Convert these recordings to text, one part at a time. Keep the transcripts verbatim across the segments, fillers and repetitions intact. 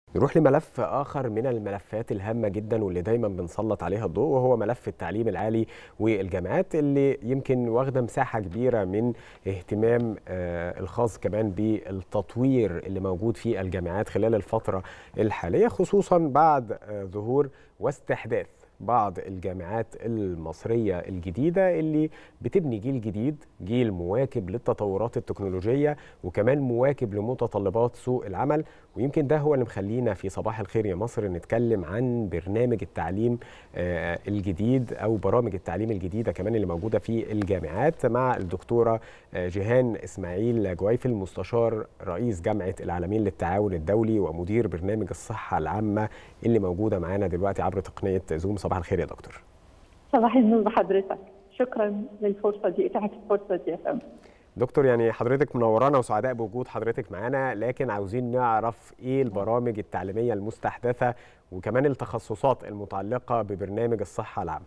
نروح لملف آخر من الملفات الهامة جدا واللي دايما بنسلط عليها الضوء، وهو ملف التعليم العالي والجامعات اللي يمكن واخدة مساحة كبيرة من اهتمام آه الخاص كمان بالتطوير اللي موجود في الجامعات خلال الفترة الحالية، خصوصا بعد آه ظهور واستحداث بعض الجامعات المصرية الجديدة اللي بتبني جيل جديد، جيل مواكب للتطورات التكنولوجية وكمان مواكب لمتطلبات سوق العمل. ويمكن ده هو اللي مخلينا في صباح الخير يا مصر نتكلم عن برنامج التعليم الجديد أو برامج التعليم الجديدة كمان اللي موجودة في الجامعات مع الدكتورة جيهان إسماعيل جويفل، مستشار رئيس جامعة العالمين للتعاون الدولي ومدير برنامج الصحة العامة اللي موجودة معانا دلوقتي عبر تقنية زوم. صباح الخير يا دكتور. صباح النور بحضرتك، شكرا للفرصة دي، إتاحة الفرصة دي يا فندم. دكتور، يعني حضرتك منورانا وسعداء بوجود حضرتك معانا، لكن عاوزين نعرف ايه البرامج التعليمية المستحدثة وكمان التخصصات المتعلقة ببرنامج الصحة العامة.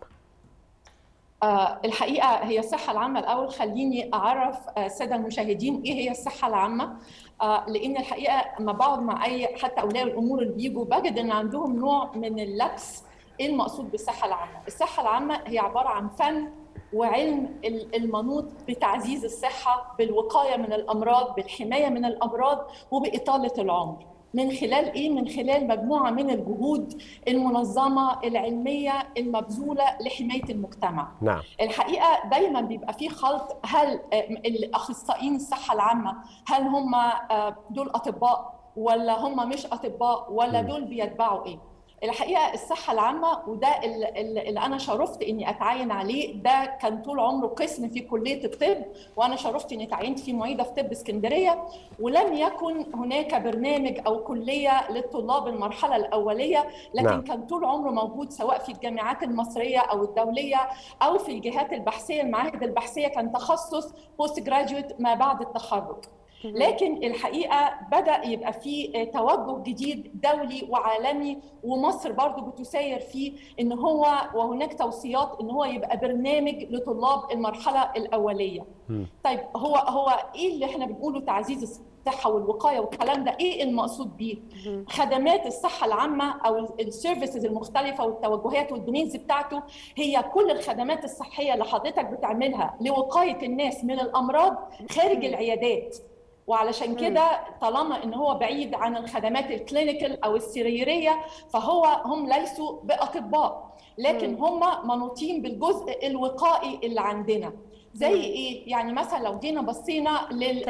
آه الحقيقة هي الصحة العامة الأول، خليني أعرف السادة آه المشاهدين إيه هي الصحة العامة، آه لأن الحقيقة لما بقعد مع أي حتى أولياء الأمور اللي بيجوا بجد إن عندهم نوع من اللبس. إيه المقصود بالصحة العامة؟ الصحة العامة هي عبارة عن فن وعلم المنوط بتعزيز الصحة، بالوقاية من الأمراض، بالحماية من الأمراض، وبإطالة العمر. من خلال إيه؟ من خلال مجموعة من الجهود المنظمة العلمية المبذولة لحماية المجتمع. نعم. الحقيقة دايما بيبقى في خلط، هل الأخصائيين الصحة العامة هل هم دول أطباء ولا هم مش أطباء ولا دول بيتبعوا إيه؟ الحقيقه الصحه العامه وده اللي انا شرفت اني اتعين عليه، ده كان طول عمره قسم في كليه الطب، وانا شرفت اني اتعينت فيه معيده في طب اسكندريه، ولم يكن هناك برنامج او كليه للطلاب المرحله الاوليه، لكن نعم. كان طول عمره موجود سواء في الجامعات المصريه او الدوليه او في الجهات البحثيه، المعاهد البحثيه، كان تخصص بوست جراجويت ما بعد التخرج. لكن الحقيقه بدا يبقى في توجه جديد دولي وعالمي، ومصر برضو بتسير فيه، ان هو وهناك توصيات ان هو يبقى برنامج لطلاب المرحله الاوليه. م. طيب هو هو ايه اللي احنا بنقوله تعزيز الصحه والوقايه والكلام ده، ايه المقصود بيه؟ خدمات الصحه العامه او السيرفيسز المختلفه والتوجهات والدومينز بتاعته هي كل الخدمات الصحيه اللي حضرتك بتعملها لوقايه الناس من الامراض خارج العيادات. وعلشان كده طالما ان هو بعيد عن الخدمات الكلينيكال او السريريه، فهو هم ليسوا باطباء، لكن هم منوطين بالجزء الوقائي اللي عندنا. زي ايه؟ يعني مثلا لو جينا بصينا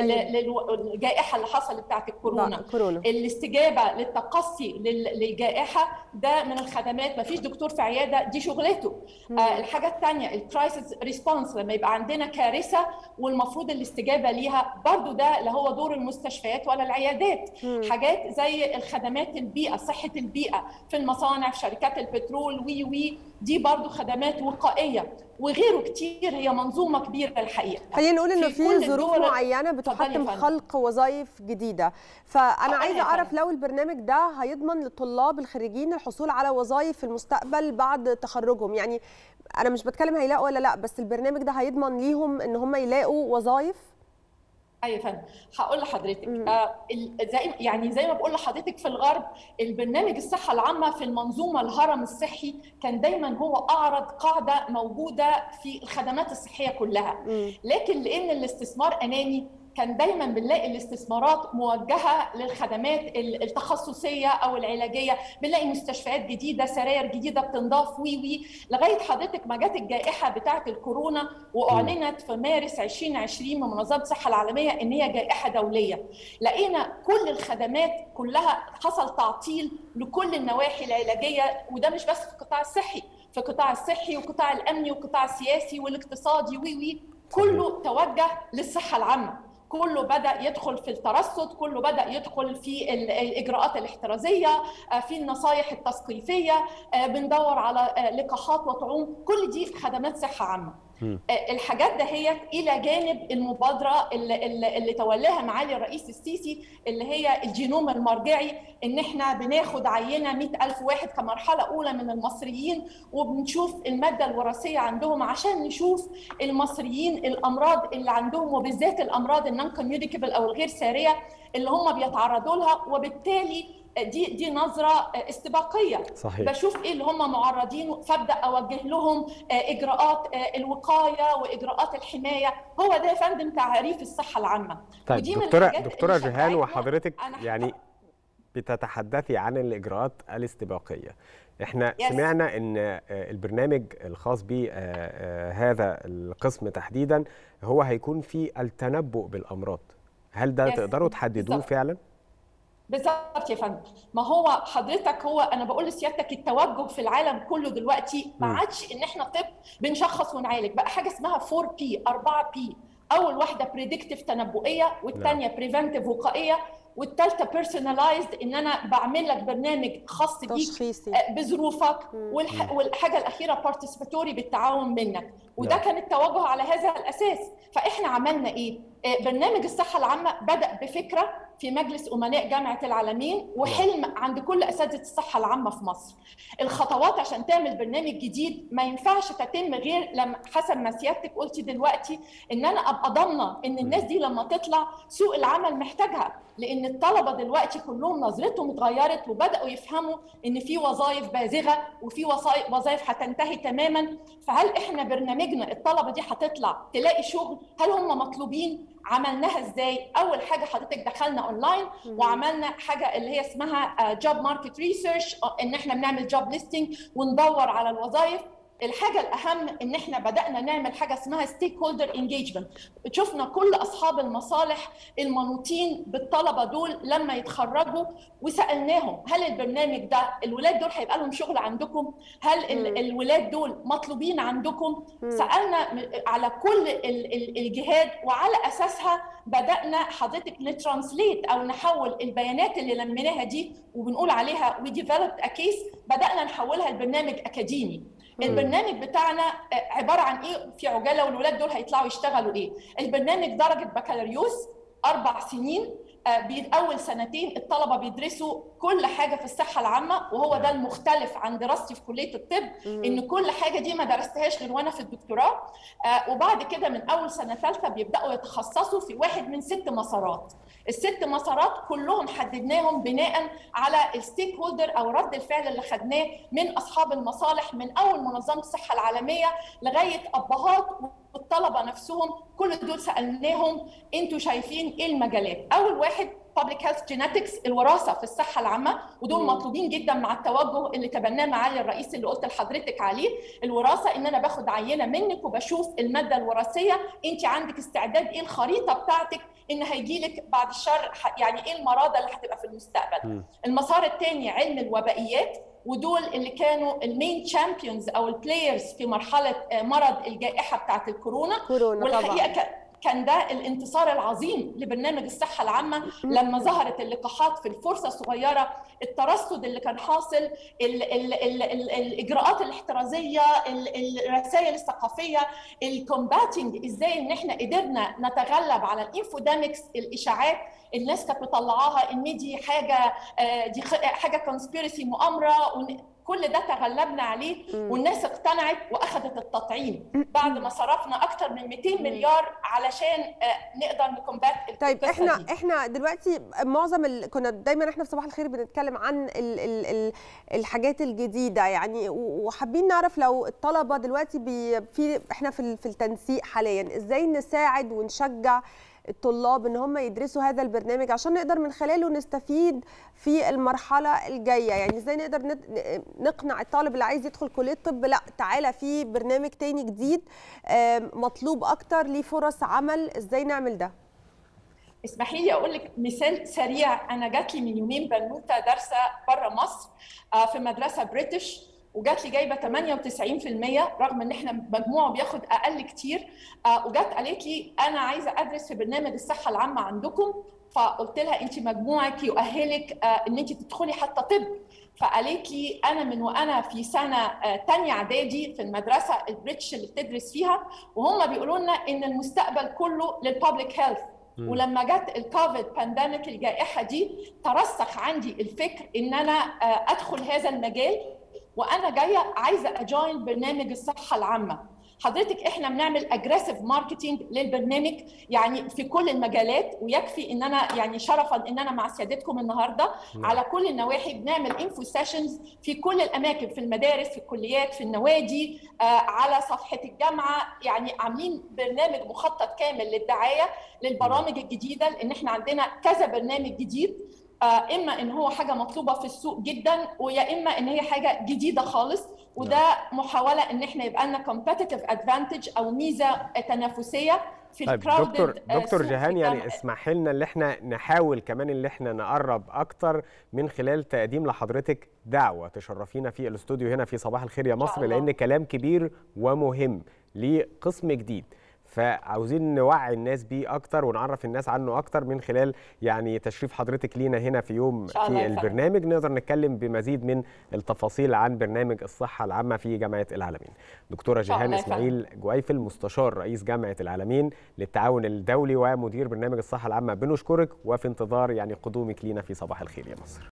للجائحه اللي حصلت بتاعت الكورونا، كورونا. الاستجابه للتقصي للجائحه ده من الخدمات، ما فيش دكتور في عياده دي شغلته. آه الحاجه الثانيه الكرايسيس ريسبونس، لما يبقى عندنا كارثه والمفروض الاستجابه ليها، برضو ده لا هو دور المستشفيات ولا العيادات. مم. حاجات زي الخدمات البيئه، صحه البيئه في المصانع، في شركات البترول، وي وي دي برضو خدمات وقائيه، وغيره كتير. هي منظومه كبيره الحقيقه. خلينا نقول انه في, في ظروف معينه بتحتم خلق وظائف جديده، فانا عايزه اعرف لو البرنامج ده هيضمن للطلاب الخريجين الحصول على وظائف في المستقبل بعد تخرجهم. يعني انا مش بتكلم هيلاقوا ولا لا، بس البرنامج ده هيضمن ليهم ان هم يلاقوا وظائف. ايوه يا فندم، هقول لحضرتك آه زي يعني زي ما بقول لحضرتك، في الغرب البرنامج الصحه العامه في المنظومه الهرم الصحي كان دايما هو اعرض قاعده موجوده في الخدمات الصحيه كلها، مم. لكن لان الاستثمار اناني كان دايما بنلاقي الاستثمارات موجهه للخدمات التخصصيه او العلاجيه، بنلاقي مستشفيات جديده، سراير جديده بتنضاف، وي وي لغايه حضرتك ما جت الجائحه بتاعه الكورونا واعلنت في مارس ألفين وعشرين من منظمه الصحه العالميه ان هي جائحه دوليه. لقينا كل الخدمات كلها حصل تعطيل لكل النواحي العلاجيه، وده مش بس في القطاع الصحي، في القطاع الصحي والقطاع الامني والقطاع السياسي والاقتصادي، وي وي كله توجه للصحه العامه. كله بدأ يدخل في الترصد، كله بدأ يدخل في الإجراءات الاحترازية، في النصائح التثقيفية، بندور على لقاحات وطعوم، كل دي خدمات صحة عامة. الحاجات دهيت الى جانب المبادره اللي, اللي تولاها معالي الرئيس السيسي، اللي هي الجينوم المرجعي، ان احنا بناخد عينه مئة ألف واحد كمرحله اولى من المصريين، وبنشوف الماده الوراثيه عندهم عشان نشوف المصريين الامراض اللي عندهم، وبالذات الامراض النون كوميونيكابل او الغير ساريه، اللي هم بيتعرضوا لها، وبالتالي دي دي نظره استباقيه. صحيح. بشوف ايه اللي هم معرضين فابدا اوجه لهم اجراءات الوقايه واجراءات الحمايه. هو ده يا فندم تعريف الصحه العامه. طيب ودي دكتوره دكتوره جيهان، وحضرتك يعني بتتحدثي عن الاجراءات الاستباقيه. احنا yes. سمعنا ان البرنامج الخاص بهذا القسم تحديدا هو هيكون فيه التنبؤ بالامراض. هل ده yes. تقدروا تحددوه بالزبط. فعلا؟ بالظبط يا فندم. ما هو حضرتك، هو انا بقول لسيادتك التوجه في العالم كله دلوقتي ما عادش ان احنا طب بنشخص ونعالج، بقى حاجه اسمها فور بي، أربعة بي. اول واحده بريدكتيف تنبؤيه، والثانيه بريفنتيف وقائيه، والثالثه بيرسوناليزد ان انا بعمل لك برنامج خاص بيك بظروفك، والح... والحاجه الاخيره بارتيسيباتوري بالتعاون منك. وده كان التوجه على هذا الاساس. فاحنا عملنا ايه؟ برنامج الصحه العامه بدا بفكره في مجلس امناء جامعه العالمين، وحلم عند كل اساتذه الصحه العامه في مصر. الخطوات عشان تعمل برنامج جديد ما ينفعش تتم غير لما حسب ما سيادتك قلتي دلوقتي، ان انا ابقى ضامنه ان الناس دي لما تطلع سوق العمل محتاجها، لان الطلبه دلوقتي كلهم نظرتهم اتغيرت وبداوا يفهموا ان في وظائف بازغه وفي وظائف هتنتهي تماما. فهل احنا برنامجنا الطلبه دي هتطلع تلاقي شغل؟ هل هم مطلوبين؟ عملناها ازاي؟ اول حاجه حضرتك دخلنا اونلاين وعملنا حاجه اللي هي اسمها جوب ماركت ريسيرش، ان احنا بنعمل جوب ليستنج وندور على الوظائف. الحاجه الاهم ان احنا بدانا نعمل حاجه اسمها ستيك هولدر انجيجمنت. شفنا كل اصحاب المصالح المنوطين بالطلبه دول لما يتخرجوا وسالناهم هل البرنامج ده الولاد دول هيبقى لهم شغل عندكم؟ هل ال الولاد دول مطلوبين عندكم؟ سالنا على كل الجهات، وعلى اساسها بدانا حضرتك نترانسليت او نحول البيانات اللي لميناها دي وبنقول عليها وي ديفلوبد ا كيس، بدانا نحولها لبرنامج اكاديمي. البرنامج بتاعنا عباره عن ايه في عجاله، والولاد دول هيطلعوا يشتغلوا ايه؟ البرنامج درجه بكالوريوس اربع سنين، اول سنتين الطلبه بيدرسوا كل حاجه في الصحه العامه، وهو ده المختلف عن دراستي في كليه الطب، ان كل حاجه دي ما درستهاش غير وانا في الدكتوراه. وبعد كده من اول سنه ثالثه بيبداوا يتخصصوا في واحد من ست مسارات. الست مسارات كلهم حددناهم بناء على الستيك هولدر او رد الفعل اللي خدناه من اصحاب المصالح، من اول منظمه الصحه العالميه لغايه ابهات والطلبه نفسهم. كل دول سالناهم انتوا شايفين ايه المجالات؟ اول واحد Public Health Genetics، الوراثه في الصحه العامه، ودول مطلوبين جدا مع التوجه اللي تبناه معالي الرئيس اللي قلت لحضرتك عليه. الوراثه ان انا باخد عينه منك وبشوف الماده الوراثيه، انت عندك استعداد ايه، الخريطه بتاعتك ان هيجي لك بعد الشر يعني ايه المرضى اللي هتبقى في المستقبل. م. المسار الثاني علم الوبائيات، ودول اللي كانوا المين تشامبيونز او البلايرز في مرحله مرض الجائحه بتاعت الكورونا. كورونا والحقيقه طبعا. كان ده الانتصار العظيم لبرنامج الصحة العامة لما ظهرت اللقاحات في الفرصة الصغيرة، الترصد اللي كان حاصل، ال ال ال ال الإجراءات الاحترازية، الرسائل الثقافية، الكومباتنج، ازاي ان احنا قدرنا نتغلب على الانفوديمكس، الإشاعات الناس كانت مطلعاها ان دي حاجة دي حاجة كونسبيرسي، مؤامرة، كل ده تغلبنا عليه والناس اقتنعت واخذت التطعيم بعد ما صرفنا اكثر من مئتين مليار علشان نقدر نكمبات. طيب احنا دي. احنا دلوقتي معظم ال... كنا دايما احنا في صباح الخير بنتكلم عن ال... ال... ال... الحاجات الجديده يعني، وحابين نعرف لو الطلبه دلوقتي بي... في احنا في في التنسيق حاليا ازاي نساعد ونشجع الطلاب ان هم يدرسوا هذا البرنامج عشان نقدر من خلاله نستفيد في المرحله الجايه. يعني ازاي نقدر نقنع الطالب اللي عايز يدخل كليه طب لا تعالى في برنامج تاني جديد مطلوب اكتر ليه فرص عمل، ازاي نعمل ده؟ اسمحي لي اقول لك مثال سريع. انا جات لي من يومين بنوته دارسه بره مصر في مدرسه بريتش، وجات لي جايبه ثمانية وتسعين بالمية رغم ان احنا مجموعه بياخد اقل كتير، وجات قالت لي انا عايزه ادرس في برنامج الصحه العامه عندكم. فقلت لها انت مجموعك يؤهلك ان انت تدخلي حتى طب. فقالت لي انا من وانا في سنه ثانيه اعدادي في المدرسه البريتش اللي بتدرس فيها، وهم بيقولوا لنا ان المستقبل كله للبابليك هيلث. ولما جت الكوفيد بانديميك الجائحه دي ترسخ عندي الفكر ان انا ادخل هذا المجال، وانا جايه عايزه اجوين برنامج الصحه العامه. حضرتك احنا بنعمل اجريسيف ماركتينج للبرنامج يعني في كل المجالات، ويكفي ان انا يعني شرفا ان انا مع سيادتكم النهارده م. على كل النواحي. بنعمل انفو سيشنز في كل الاماكن، في المدارس، في الكليات، في النوادي، آه على صفحه الجامعه. يعني عاملين برنامج مخطط كامل للدعايه للبرامج الجديده، لان احنا عندنا كذا برنامج جديد، اما ان هو حاجه مطلوبه في السوق جدا، ويا اما ان هي حاجه جديده خالص، وده محاوله ان احنا يبقى لنا كومبيتيتيف ادفانتج او ميزه تنافسيه في طيب الكراودد. دكتور دكتور جيهان، يعني اسمح لنا ان احنا نحاول كمان ان احنا نقرب اكتر من خلال تقديم لحضرتك دعوه تشرفينا في الاستوديو هنا في صباح الخير يا مصر، لان كلام كبير ومهم لقسم جديد، فعاوزين نوعي الناس بيه اكتر ونعرف الناس عنه اكتر من خلال يعني تشريف حضرتك لينا هنا في يوم في البرنامج، نقدر نتكلم بمزيد من التفاصيل عن برنامج الصحة العامة في جامعة العالمين. دكتورة جيهان إسماعيل جويفل، مستشار رئيس جامعة العالمين للتعاون الدولي ومدير برنامج الصحة العامة، بنشكرك وفي انتظار يعني قدومك لينا في صباح الخير يا مصر.